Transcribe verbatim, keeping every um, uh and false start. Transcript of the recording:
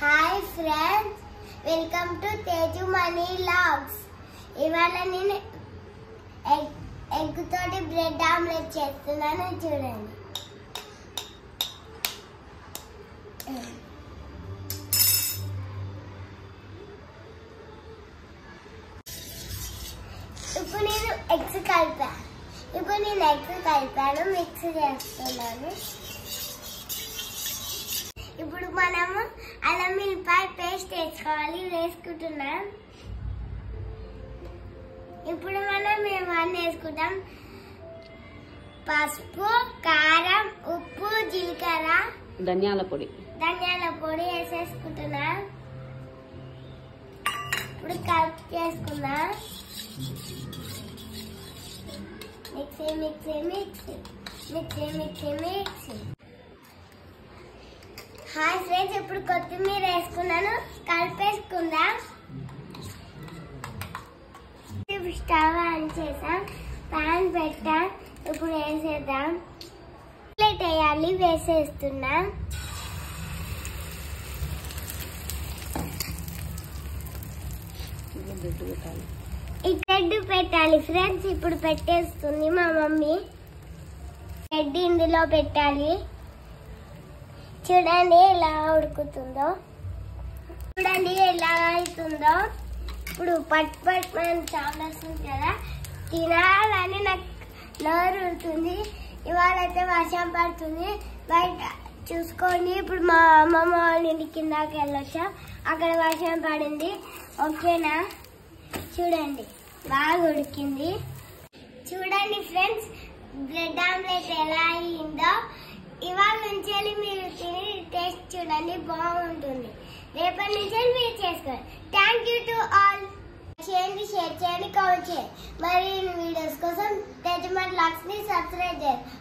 Hi friends, welcome to Teju money vlogs. ఇవాళ నేను egg egg తోటి బ్రెడ్ ఆమ్లెట్ చేస్తున్నాను, చూడండి. ఇప్పుడు నేను ఎగ్స్ కలిపాను ఇప్పుడు నేను ఎగ్స్ కలిపాను మిక్స్ చేస్తున్నాను. ఇప్పుడు మనము అల్లం వెల్లిపాయ పేస్ట్ వేసుకోవాలి, వేసుకుంటున్నాం. ఇప్పుడు మనం ఇవన్నీ వేసుకుంటాం: పసుపు, కారం, ఉప్పు, జీలకర్ర, ధనియాల పొడి ధనియాల పొడి వేసేసుకుంటున్నాం. ఇప్పుడు కలిపి చేసుకుందాం. Mixie mixie mixie mixie mixie mixie hi friends, ఇప్పుడు కొత్తిమీర వేసుకున్నాను, కలిపేసుకుందాం. స్టవ్ ఆన్ చేసాం, ప్యాన్ పెట్టాం. ఇప్పుడు వేసేద్దాం. ప్లేట్ వేయాలి, వేసేస్తున్నాం. ఈ బ్రెడ్ పెట్టాలి ఫ్రెండ్స్. ఇప్పుడు పెట్టేస్తుంది మా మమ్మీ. బ్రెడ్ ఇందులో పెట్టాలి. చూడండి ఎలా ఉడుకుతుందో, చూడండి ఎలా అవుతుందో. ఇప్పుడు పట్ పట్ మనం చాలా వస్తుంది కదా, తినాలని నాకు నోరు ఉంటుంది. ఇవాళ అయితే వర్షం పడుతుంది, బయట చూసుకోండి. ఇప్పుడు మా అమ్మమ్మ వాళ్ళ ఇంటి కిందకి వెళ్ళొచ్చా, అక్కడ వర్షం పడింది. ఓకేనా, చూడండి బాగా ఉడికింది. చూడండి ఫ్రెండ్స్, బ్రెడ్ ఆమ్లెట్ ఎలా అయిందో. ఇవాళ నుంచి మీరు తిని టేస్ట్ చూడండి, బాగుంటుంది. రేపటి నుంచి మీరు చేసుకోండి. Thank you to all. చేయండి, షేర్ చేయండి, కామెంట్ చేయండి. మరి వీడియోస్ కోసం తేజు మనీ వ్లాగ్స్ ని సబ్స్క్రైబ్ చేయండి.